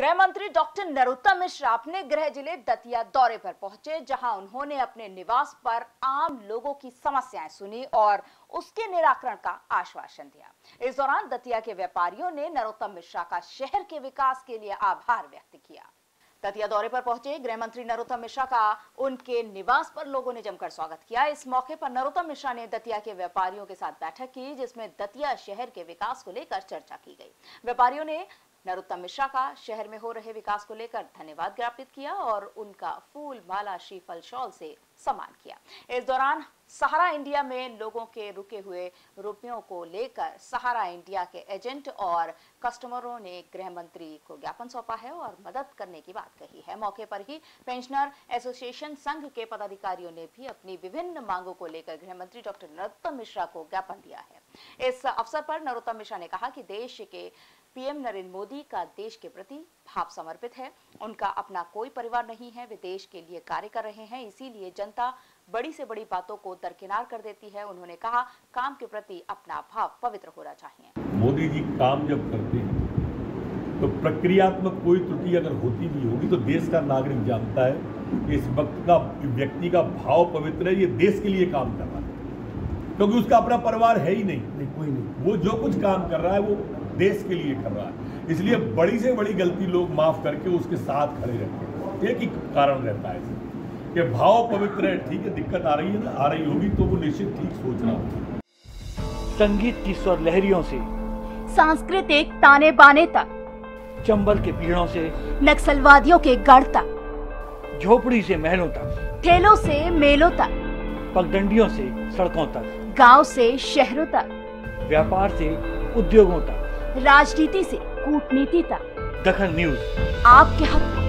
गृह मंत्री डॉक्टर नरोत्तम मिश्रा अपने गृह जिले दतिया दौरे पर पहुंचे, जहां उन्होंने अपने निवास पर आम लोगों की समस्याएं सुनी और उसके निराकरण का आश्वासन दिया। इस दौरान दतिया के व्यापारियों ने नरोत्तम मिश्रा का शहर के विकास के लिए आभार व्यक्त किया। दतिया दौरे पर पहुंचे गृह मंत्री नरोत्तम मिश्रा का उनके निवास पर लोगों ने जमकर स्वागत किया। इस मौके पर नरोत्तम मिश्रा ने दतिया के व्यापारियों के साथ बैठक की, जिसमें दतिया शहर के विकास को लेकर चर्चा की गई। व्यापारियों ने नरोत्तम मिश्रा का शहर में हो रहे विकास को लेकर धन्यवाद ज्ञापित किया और उनका फूल माला श्रीफल शॉल से सम्मान किया। इस दौरान सहारा इंडिया में लोगों के रुके हुए रुपयों को लेकर सहारा इंडिया के एजेंट और कस्टमरों ने गृह मंत्री को ज्ञापन सौंपा है और मदद करने की बात कही है। मौके पर ही पेंशनर एसोसिएशन संघ के पदाधिकारियों ने भी अपनी विभिन्न मांगों को लेकर गृह मंत्री डॉक्टर नरोत्तम मिश्रा को ज्ञापन दिया है। इस अवसर पर नरोत्तम मिश्रा ने कहा कि देश के पीएम नरेंद्र मोदी का देश के प्रति भाव समर्पित है। उनका अपना कोई परिवार नहीं है, वे देश के लिए कार्य कर रहे हैं, इसीलिए जनता बड़ी से बड़ी बातों को दरकिनार कर देती है। उन्होंने कहा, काम के प्रति अपना भाव पवित्र होना चाहिए। मोदी जी काम जब करते हैं तो प्रक्रियात्मक कोई त्रुटि अगर होती भी होगी तो देश का नागरिक जानता है कि इस वक्त का व्यक्ति का भाव पवित्र है, ये देश के लिए काम कर रहा है, क्योंकि उसका अपना परिवार है ही नहीं, कोई नहीं। वो जो कुछ काम कर रहा है वो देश के लिए कर रहा है, इसलिए बड़ी से बड़ी गलती लोग माफ करके उसके साथ खड़े रहते हैं। एक ही कारण रहता है कि भाव पवित्र है, ठीक है, दिक्कत आ रही है ना, आ रही होगी तो वो निश्चित ठीक सोच रहा होगा। संगीत की स्वर लहरियों से सांस्कृतिक ताने बाने तक, चंबल के पीड़ों से नक्सलवादियों के गढ़ तक, झोपड़ी से महलों तक, ठेलों से मेलों तक, पगडंडियों से सड़कों तक, गांव से शहरों तक, व्यापार से उद्योगों तक, राजनीति से कूटनीति तक, दखल न्यूज आपके हक में।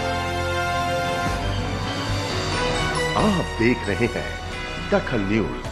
आप देख रहे हैं दखल न्यूज।